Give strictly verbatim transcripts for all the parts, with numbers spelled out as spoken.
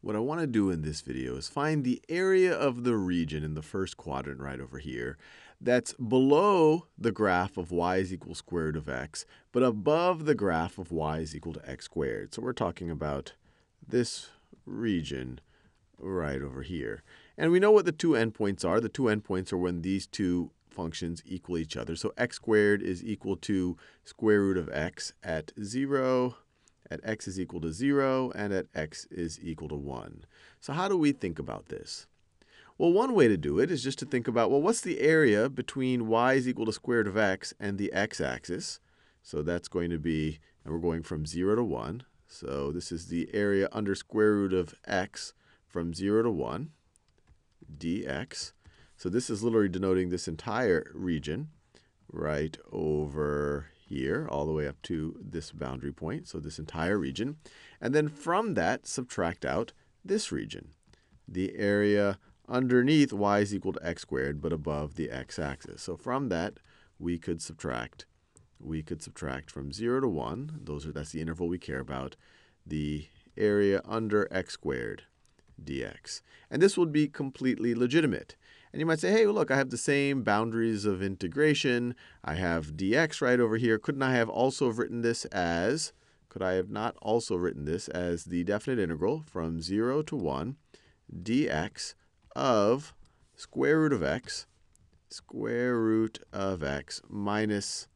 What I want to do in this video is find the area of the region in the first quadrant right over here that's below the graph of y is equal square root of x, but above the graph of y is equal to x squared. So we're talking about this region right over here. And we know what the two endpoints are. The two endpoints are when these two functions equal each other. So x squared is equal to square root of x at zero, at x is equal to zero, and at x is equal to one. So how do we think about this? Well, one way to do it is just to think about, well, what's the area between y is equal to square root of x and the x-axis? So that's going to be, and we're going from zero to one. So this is the area under square root of x from zero to one, dx. So this is literally denoting this entire region right over here, all the way up to this boundary point, so this entire region. And then from that, subtract out this region, the area underneath y is equal to x squared, but above the x-axis. So from that, we could subtract, we could subtract from zero to one, those are, that's the interval we care about, the area under x squared dx. And this would be completely legitimate. And you might say, hey, look, I have the same boundaries of integration. I have dx right over here. Couldn't I have also written this as, could I have not also written this as the definite integral from zero to one dx of square root of x, square root of x minus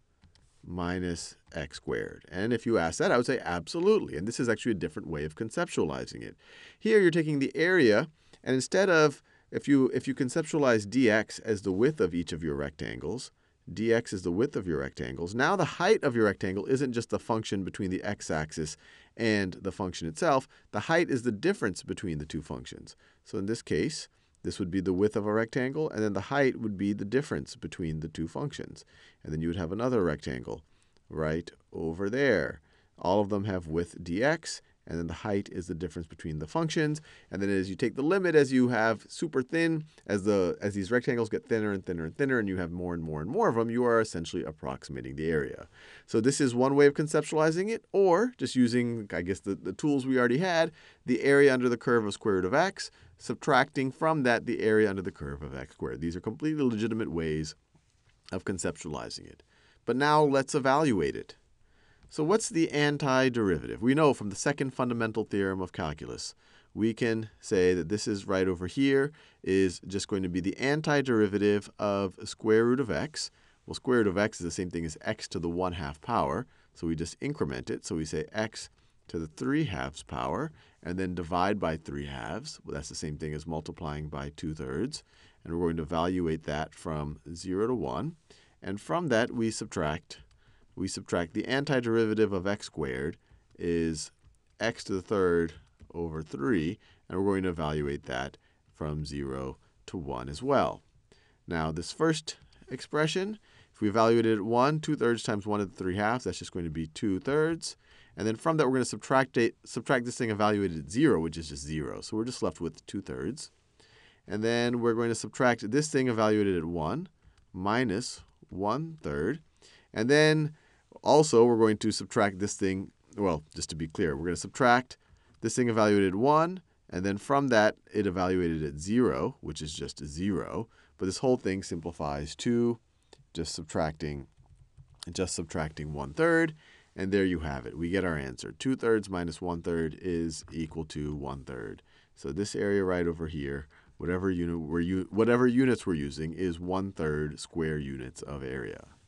minus x squared? And if you ask that, I would say absolutely. And this is actually a different way of conceptualizing it. Here you're taking the area, and instead of, if you, if you conceptualize dx as the width of each of your rectangles, dx is the width of your rectangles, now the height of your rectangle isn't just the function between the x-axis and the function itself. The height is the difference between the two functions. So in this case, this would be the width of a rectangle, and then the height would be the difference between the two functions. And then you would have another rectangle right over there. All of them have width dx, and then the height is the difference between the functions. And then as you take the limit, as you have super thin, as, the, as these rectangles get thinner and thinner and thinner, and you have more and more and more of them, you are essentially approximating the area. So this is one way of conceptualizing it, or just using, I guess, the, the tools we already had, the area under the curve of square root of x, subtracting from that the area under the curve of x squared. These are completely legitimate ways of conceptualizing it. But now let's evaluate it. So what's the antiderivative? We know from the second fundamental theorem of calculus, we can say that this is right over here is just going to be the antiderivative of square root of x. Well, square root of x is the same thing as x to the one half power. So we just increment it. So we say x to the three halves power, and then divide by three halves. Well, that's the same thing as multiplying by two thirds. And we're going to evaluate that from zero to one. And from that, we subtract, we subtract the antiderivative of x squared is x to the third over three. And we're going to evaluate that from zero to one as well. Now, this first expression, if we evaluate it at one, two thirds times one to the three halves, that's just going to be two thirds. And then from that, we're going to subtract, it, subtract this thing evaluated at zero, which is just zero. So we're just left with two thirds. And then we're going to subtract this thing evaluated at one minus one third. And then also, we're going to subtract this thing, well, just to be clear, we're going to subtract this thing evaluated at one. And then from that, it evaluated at zero, which is just zero. But this whole thing simplifies to just subtracting, just subtracting one third. And there you have it. We get our answer. two thirds minus one third is equal to one third. So this area right over here, whatever unit we're, whatever units we're using, is one third square units of area.